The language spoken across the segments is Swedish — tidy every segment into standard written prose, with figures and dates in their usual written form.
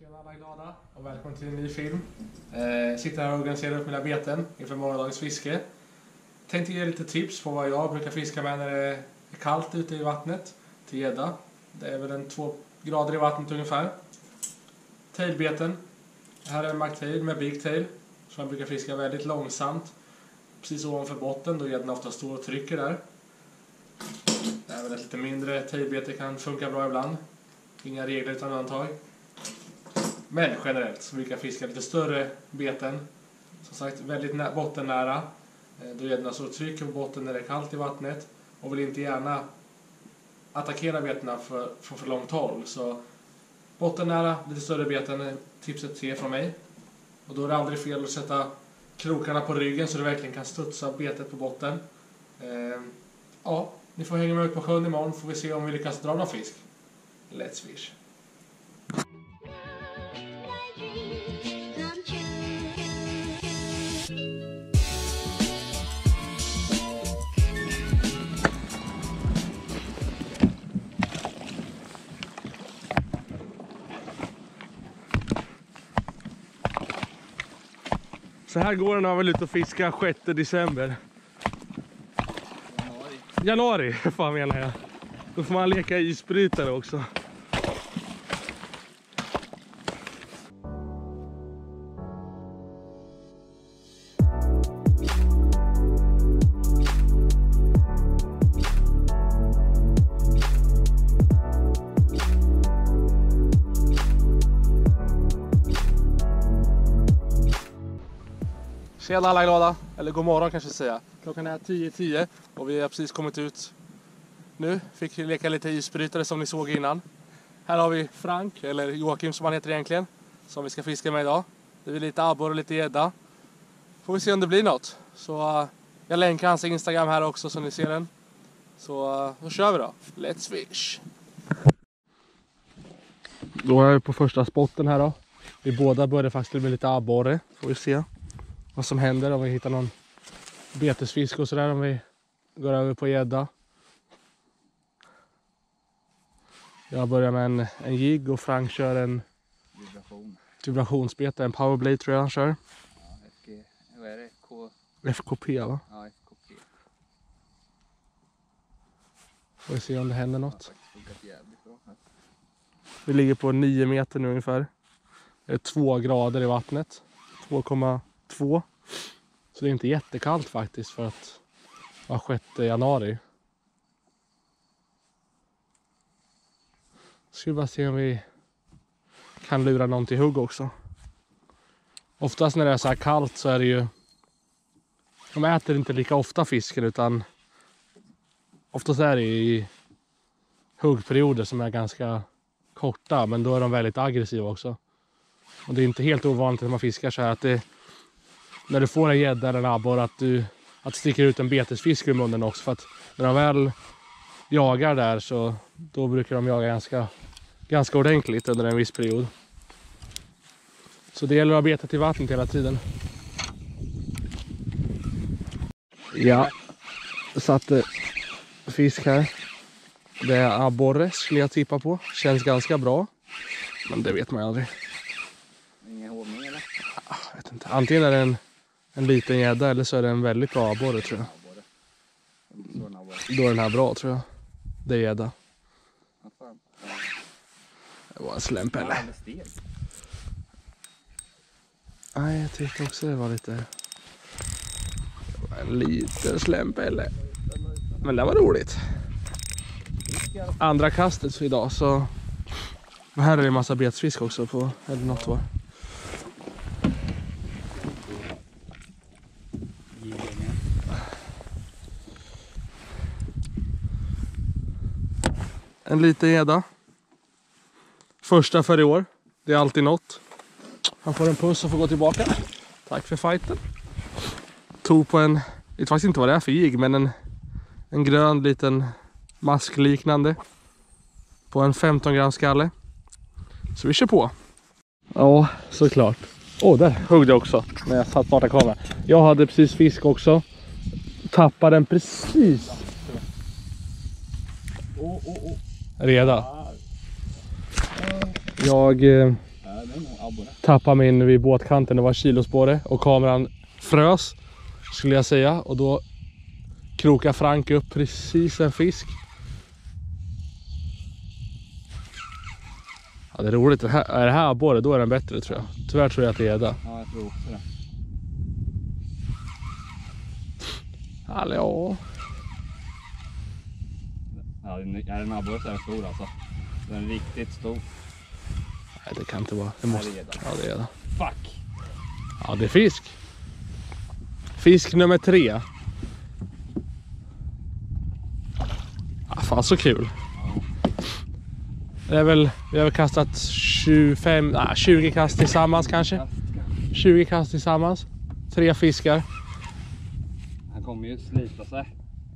Tjena alla glada och välkommen till en ny film. Sitter här och organiserar upp mina beten inför morgondagens fiske. Tänkte ge lite tips på vad jag brukar fiska med när det är kallt ute i vattnet till gädda. Det är väl en 2 grader i vattnet ungefär. Tailbeten. Här är en magtail med big tail som jag brukar fiska väldigt långsamt. Precis ovanför botten då gäddorna ofta står och trycker där. Även ett lite mindre tailbete kan funka bra ibland. Inga regler utan undantag. Men generellt så brukar jag fiska lite större beten. Som sagt väldigt bottennära. Då gäddorna står och trycker på botten när det är kallt i vattnet. Och vill inte gärna attackera betena från för långt håll. Så bottennära, lite större beten är tipset 3 från mig. Och då är det aldrig fel att sätta krokarna på ryggen så det verkligen kan studsa betet på botten. Ja, ni får hänga med ut på sjön imorgon får vi se om vi lyckas dra någon fisk. Let's fish! Så här går den väl ut och fiska 6 december. Januari, fan menar jag. Då får man leka isbrytare också. Tjena alla glada, eller god morgon kanske säga. Klockan är 10:10 och vi har precis kommit ut nu. Fick leka lite isbrytare som ni såg innan. Här har vi Frank, eller Joakim som han heter egentligen, som vi ska fiska med idag. Det blir lite abborre och lite gädda. Får vi se om det blir något. Så jag länkar hans Instagram här också så ni ser den. Så då kör vi då. Let's fish! Då är vi på första spotten här då. Vi båda börjar faktiskt med lite abborre. Får vi se vad som händer om vi hittar någon betesfisk och sådär om vi går över på gädda. Jag börjar med en jigg och Frank kör en vibrationsbete, en powerblade tror jag han kör. Ja, vad är det? FKP va? Ja, FKP. Får vi se om det händer något. Ja, vi ligger på 9 meter nu ungefär. Det är 2 grader i vattnet. 2,2. Så det är inte jättekallt faktiskt för att vara 6 januari. Ska vi bara se om vi kan lura någon till hugg också. Oftast när det är så här kallt så är det ju... De äter inte lika ofta fisken utan... Oftast är det i huggperioder som är ganska korta. Men då är de väldigt aggressiva också. Och det är inte helt ovanligt när man fiskar så här att det... När du får en gädda eller en abborre att du sticker ut en betesfisk ur munnen också. För att när de väl jagar där så då brukar de jaga ganska ordentligt under en viss period. Så det gäller att ha betat i vattnet hela tiden. Ja, satte fisk här. Det är abborre skulle jag tippa på. Känns ganska bra. Men det vet man ju aldrig. Ingen hållning eller? Jag vet inte. Antingen är det en liten gädda eller så är det en väldigt bra abborre tror jag. Då är den här bra tror jag. Det är gädda. Det var en slämpelle. Nej, jag tyckte också det var lite... Det var en liten slämpelle. Men det var roligt. Andra kastet för idag så... Här är det en massa betsfisk också på... Eller något var. En liten gädda. Första för i år. Det är alltid något. Han får en puss och får gå tillbaka. Tack för fighten. Tog på en... Jag vet faktiskt inte vad det är för jigg. Men en grön liten maskliknande. På en 15 gram skalle. Så vi kör på. Ja, såklart. Där högg det också. När jag satt borta kameran. Jag hade precis fisk också. Tappade den precis. Reda. Jag tappade min vid båtkanten. Det var kilospåre och kameran frös, skulle jag säga. Och då krokar Frank upp precis en fisk. Ja, det är roligt. Är det här abborre, då är den bättre, tror jag. Tyvärr tror jag att det är gädda. Ja, jag tror också det. Hallå. Ja, är en abborre så är den stor alltså. Den är riktigt stor. Nej, det kan inte vara. Det måste. Ja, det är det. Fuck. Ja, det är fisk. Fisk nummer 3. Ja, fan så kul. Det är väl, vi har väl kastat 20 kast tillsammans kanske. 20 kast tillsammans. 3 fiskar. Han kommer ju slita sig.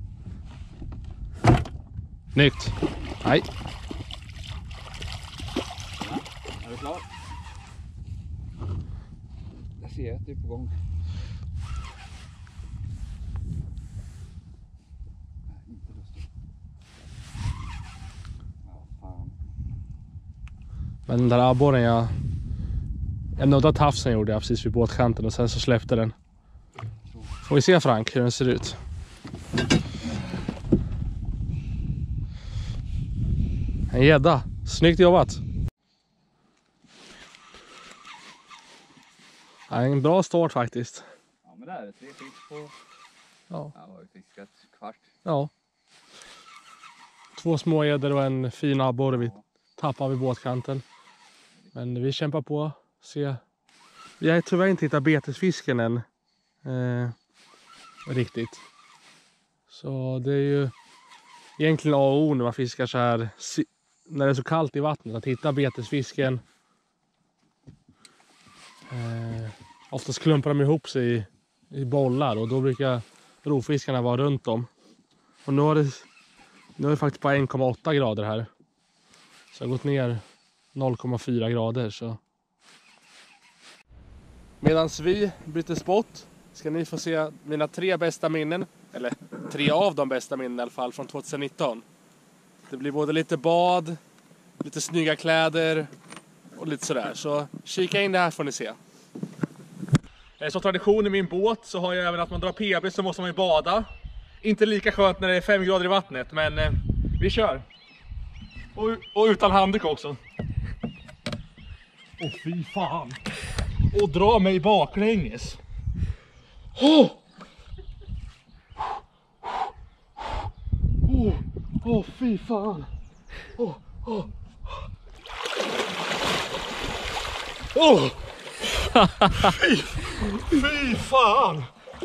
Nytt. Nej. Ja, är du klar? Jag ser att du är på gång. Inte lustigt. Ja, fan. Men den där abborren jag nuddade tafsen gjorde jag precis vid båtkanten och sen så släppte den. Får vi se, Frank, hur den ser ut. En gädda. Snyggt jobbat. Ja, en bra start faktiskt. Ja, men det är 3 fisk på. Ja. Ja, har vi fiskat kvart. Ja. 2 små gäddor och en fin abborre vi tappar vid båtkanten. Men vi kämpar på. Se. Vi har tyvärr inte hittat betesfisken än. Riktigt. Så det är ju egentligen A och O när man fiskar så här. När det är så kallt i vattnet. Att hitta betesfisken. Oftast klumpar de ihop sig i bollar. Och då brukar rovfiskarna vara runt om. Och nu är det faktiskt bara 1,8 grader här. Så jag har gått ner 0,4 grader. Så. Medan vi byter spot ska ni få se mina 3 bästa minnen. Eller 3 av de bästa minnen i alla fall från 2019. Det blir både lite bad, lite snygga kläder och lite sådär. Så kika in det här får ni se. Som tradition i min båt så har jag även att man drar PB så måste man ju bada. Inte lika skönt när det är 5 grader i vattnet, men vi kör. Och utan handduk också. Åh fy fan. Och dra mig baklänges. Åh fy fan. Fy fan.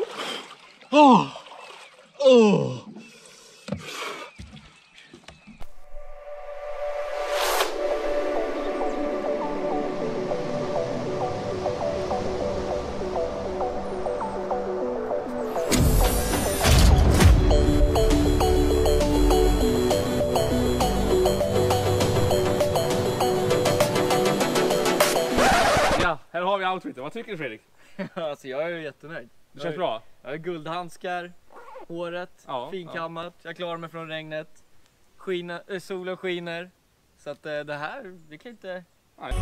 Här har vi outfiten. Vad tycker du, Fredrik? Alltså jag är ju jättenöjd. Det känns bra. Jag har guldhandskar, håret, finkammat. Jag klarar mig från regnet. Solen skiner. Så att det här, vi kan inte... Nej.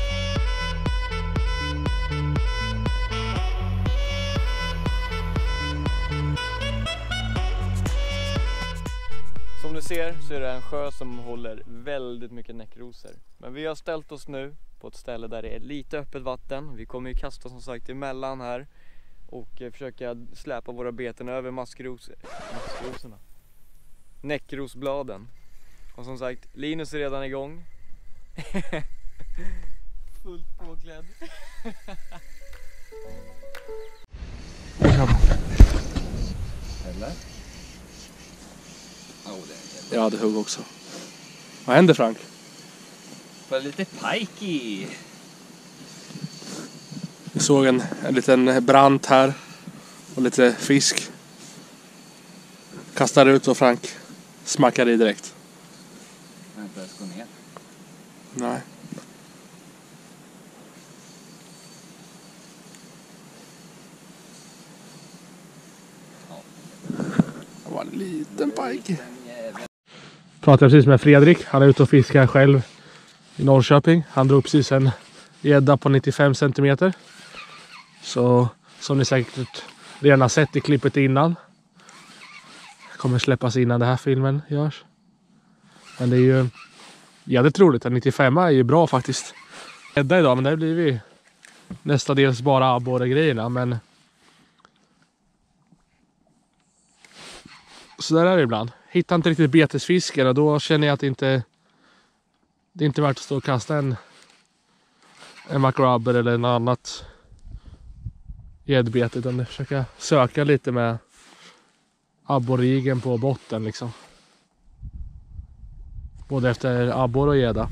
Som du ser så är det en sjö som håller väldigt mycket näckrosor. Men vi har ställt oss nu på ett ställe där det är lite öppet vatten. Vi kommer ju kasta som sagt emellan här och försöka släpa våra beten över maskrosorna. Näckrosbladen. Och som sagt, Linus är redan igång. Fullt påklädd. Eller? Jag hade hugg också. Vad händer, Frank? För lite pikey. Vi såg en liten brant här. Och lite fisk. Kastar ut och Frank smackar i direkt. Jag inte ens gå ner. Nej. Det var en liten pike. Pratade precis med Fredrik. Han är ute och fiskar själv i Norrköping. Han drog precis en gädda på 95 centimeter. Så som ni säkert redan har sett i klippet innan. Kommer släppas innan den här filmen görs. Men det är ju jävligt troligt att 95 är ju bra faktiskt. Gädda idag, men det blir vi nästadels bara abborre-grejerna, men så där är det ibland. Hittar inte riktigt betesfisken och då känner jag att det är inte värt att stå och kasta en macrabber eller något annat gäddbete, utan försöka söka lite med abborrigen på botten liksom. Både efter abborre och gädda.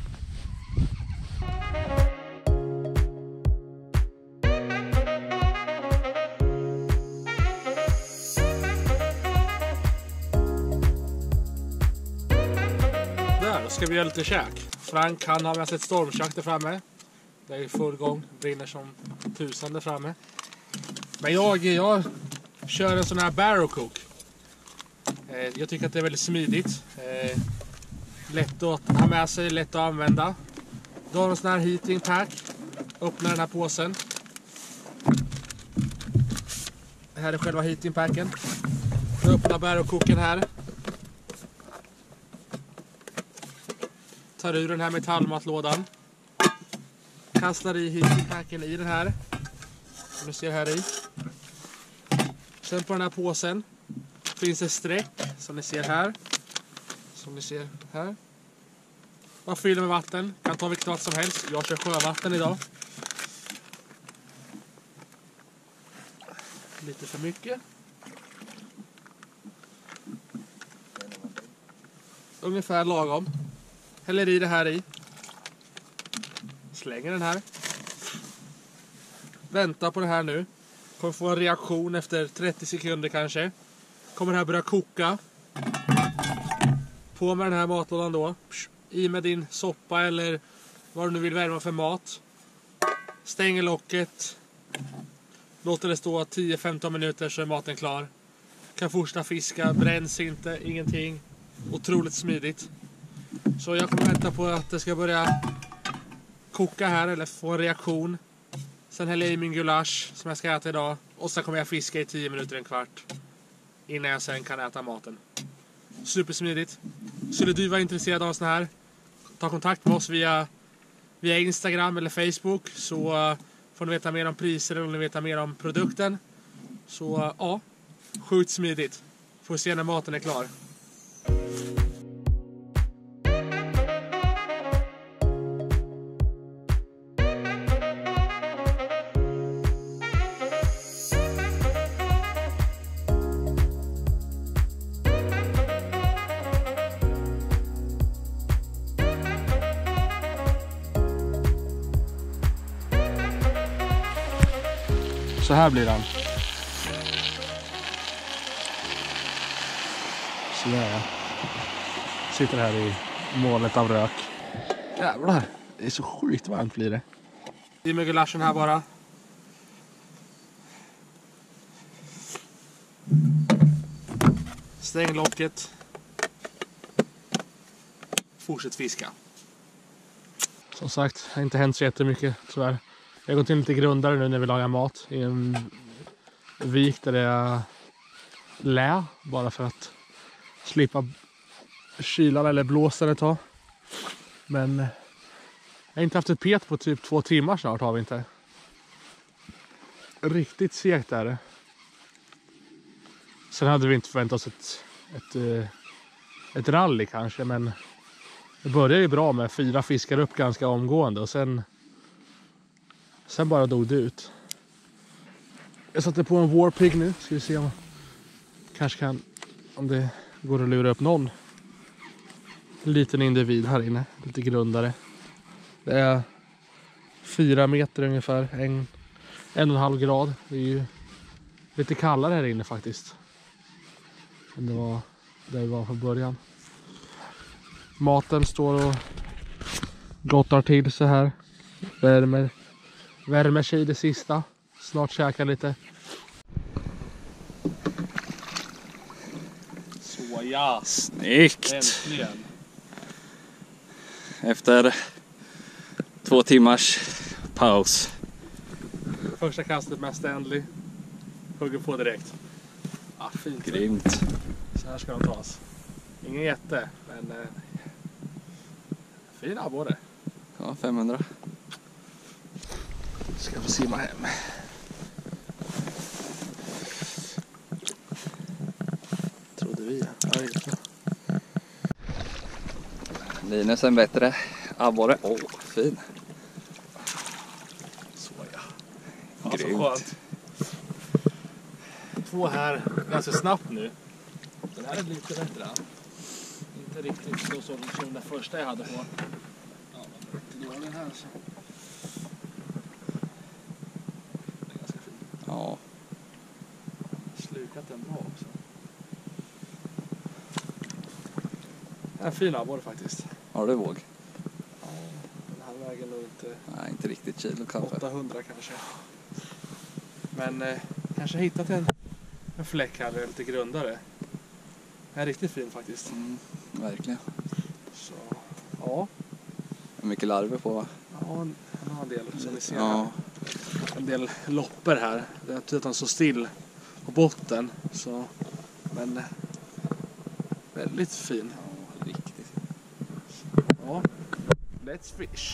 Där ska vi göra lite käk. Frank han har med sig ett stormkök där framme. Det är i full gång. Brinner som tusan där framme. Men jag kör en sån här barrel cook. Jag tycker att det är väldigt smidigt. Lätt att ha med sig, lätt att använda. Då har en sån här heating pack. Öppnar den här påsen. Det här är själva heating packen. Öppnar barrel cooken här. Tar ur den här metallmatlådan. Kastar i heatingpacken i den här. Som du ser här i. Sen på den här påsen finns ett streck som ni ser här. Som ni ser här. Man fyller med vatten. Kan ta vilket vatten som helst. Jag kör sjövatten idag. Lite för mycket. Ungefär lagom. Häller i det här i. Slänger den här. Vänta på det här nu. Kommer få en reaktion efter 30 sekunder kanske. Kommer det här börja koka. På med den här matlådan då. I med din soppa eller vad du nu vill värma för mat. Stänger locket. Låter det stå 10-15 minuter så är maten klar. Kan fortsätta fiska. Bränns inte. Ingenting. Otroligt smidigt. Så jag kommer vänta på att det ska börja koka här eller få en reaktion. Sen häller jag i min gulasch som jag ska äta idag. Och sen kommer jag fiska i 10 minuter, en kvart. Innan jag sen kan äta maten. Supersmidigt. Skulle du vara intresserad av sån här, ta kontakt med oss via Instagram eller Facebook. Så får ni veta mer om priser eller ni veta mer om produkten. Så ja, sjukt smidigt. Får se när maten är klar. Så här blir den. Så där ja. Sitter här i molnet av rök. Jävlar, det är så sjukt varmt blir det. I med gulaschen här bara. Stäng locket. Fortsätt fiska. Som sagt, det har inte hänt så jättemycket tyvärr. Jag går till lite grundare nu när vi lagar mat i en vik där det är lä, bara för att slippa kylan eller blåsa ett tag. Men jag har inte haft ett pet på typ 2 timmar snart har vi inte. Riktigt segt är det. Sen hade vi inte förväntat oss ett rally kanske, men det började ju bra med 4 fiskar upp ganska omgående och sen bara dog det ut. Jag satte på en Warpig nu. Ska vi se om om det går att lura upp någon liten individ här inne. Lite grundare. Det är 4 meter ungefär. 1,5 grad. Det är ju lite kallare här inne faktiskt. Än det var där vi var från början. Maten står och gottar till så här. Värmer sig det sista. Snart käka lite. Så ja. Snyggt! Äntligen. Efter 2 timmars paus. Första kastet med Stanley. Hugger på direkt. Ja, fint. Grymt. Så här ska de tas. Ingen jätte, men fin abborre. Ja, 500. Ska få simma hem. Trodde vi. Ja, inte. Linus en bättre abborre. Åh, fin. Så ja. Ja, så Grymt. skönt. 2 här ganska snabbt nu. Den här är lite bättre. Inte riktigt så som den första jag hade på. Ja, men då har den här så. Den är ganska fin. Ja, Slukat den bra också. En fin abborre faktiskt. har du våg? Ja, den här väger nog inte Nej, inte riktigt kilo kanske. 800 kanske. Men kanske hittat en fläck här eller lite grundare. Den är riktigt fin faktiskt. Verkligen. Så, ja. Mycket larver på, va? Ja, en del som ni ser Ja. här. En del loppor här. Det är att han står still på botten. Så, men väldigt fin. Ja, riktigt. Ja. Let's fish.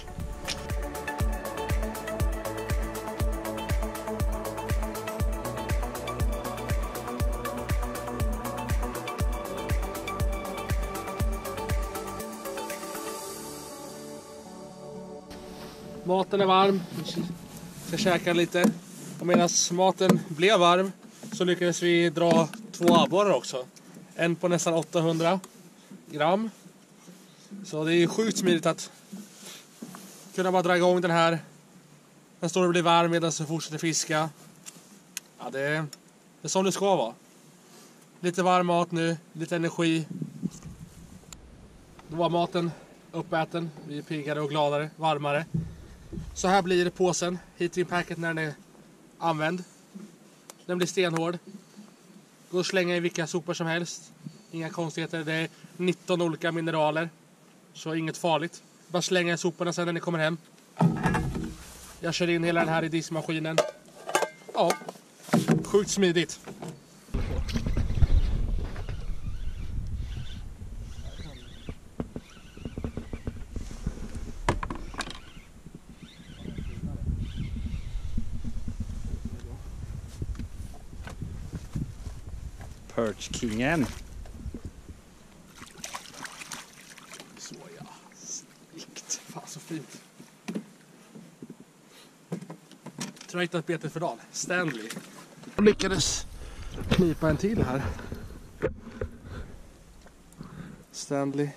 Maten är varm. Vi ska käka lite. Och medan maten blev varm så lyckades vi dra 2 abborrar också. En på nästan 800 gram. Så det är sjukt smidigt att kunna bara dra igång den här. Den står och blir varm medan vi fortsätter fiska. Ja, det är som det ska vara. Lite varm mat nu, lite energi. Då var maten uppäten. Vi är piggare och gladare, varmare. Så här blir påsen hit till packet när den är använd. Den blir stenhård. Går att slänga i vilka sopor som helst. Inga konstigheter. Det är 19 olika mineraler. Så inget farligt. Bara slänga i soporna sen när ni kommer hem. Jag kör in hela den här i diskmaskinen. Ja, sjukt smidigt. Perch-kingen. Så ja. Snyggt. Fan så fint. Tror jag hittat betet för dagen. Stanley. Jag lyckades knipa en till här. Stanley.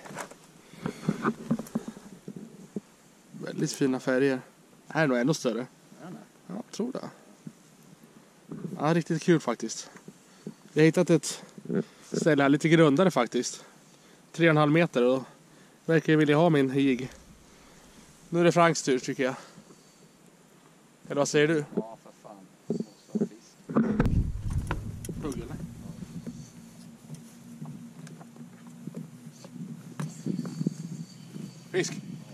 Väldigt fina färger. Här är nog ännu större. Ja, jag tror det. Ja, riktigt kul faktiskt. Vi har hittat ett ställe här lite grundare faktiskt. 3,5 meter och verkar vilja ha min hig. Nu är det Franks tur tycker jag. Eller vad säger du? Ja, för fan. Måste ha fisk. Hugg eller? Fisk?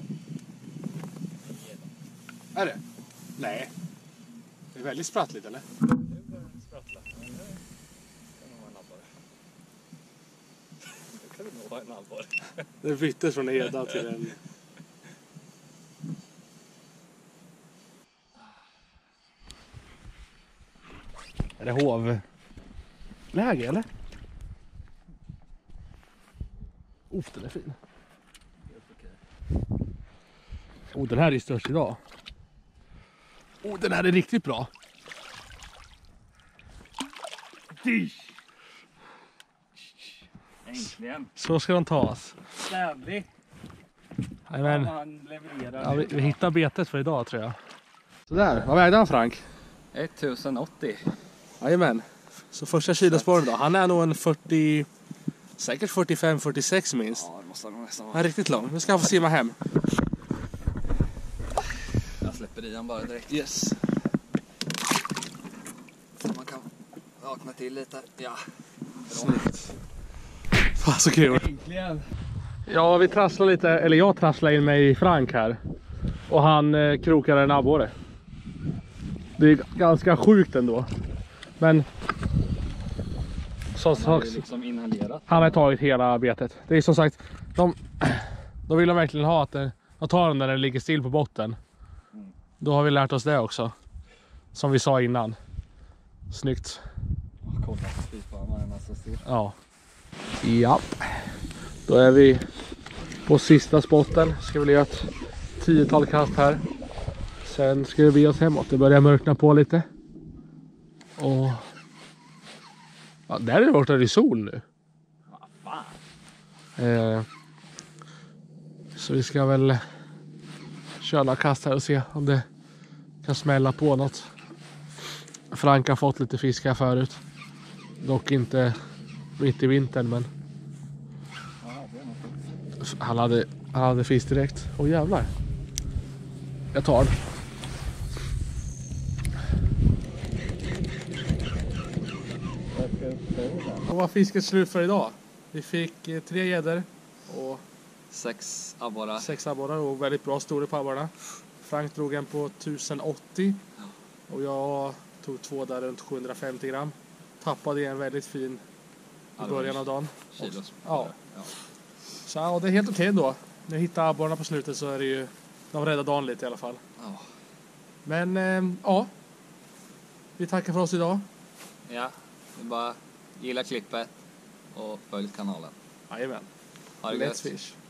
Är det? Nej. Det är väldigt sprattligt eller? Det byttes från Eda till en... Är det hovläge eller? Den är fin. Den här är störst idag. Den här är riktigt bra. Äntligen. Så ska de tas. Stanley. Amen. Han levererar. Ja, vi hittar betet för idag tror jag. Sådär, vad vägde han Frank? 1080. Jajamän. Så första kilospåren då. Han är nog en 40... Säkert 45-46 minst. Ja, det måste han nog nästan Han vara. är riktigt lång. Nu ska han få simma hem. Jag släpper i han bara direkt. Yes. Så man kan vakna till lite. Ja. Snyggt. Fan så kul. Äntligen. Ja, vi trasslar lite, eller jag trasslar in mig i Frank här. Och han krokar en abborre. Det är ganska sjukt ändå. Men som Han har sagt, ju liksom inhalerat. han har tagit hela betet. Det är som sagt, då vill de verkligen ha att de tar den när den ligger still på botten. Då har vi lärt oss det också. Som vi sa innan. Snyggt. Kolla, fy fan vad den är så stor. Ja. Ja. Då är vi på sista spotten. Ska vi göra ett 10-tal kast här. Sen ska vi be oss hemåt. Det börjar mörkna på lite. Och ja, där är det borta i sol nu. Så vi ska väl köra några kast här och se om det kan smälla på något. Frank har fått lite fisk här förut. Dock inte mitt i vintern, men han hade fisk direkt. Åh jävlar. Jag tar den. Och var fisket slut för idag. Vi fick 3 gäddor och 6 abborrar. 6 abborrar och väldigt bra storlek på abborrarna. Frank drog en på 1080 och jag tog 2 där runt 750 gram. Tappade en väldigt fin i början av dagen. Kilos. Ja. Så ja, det är helt okej då. När jag hittar abborrarna på slutet så är det ju, de räddar dagen lite i alla fall. Ja. Men ja, vi tackar för oss idag. Ja, det är bara gilla klippet och följ kanalen. Jajamän. Ha det Let's gött. fish.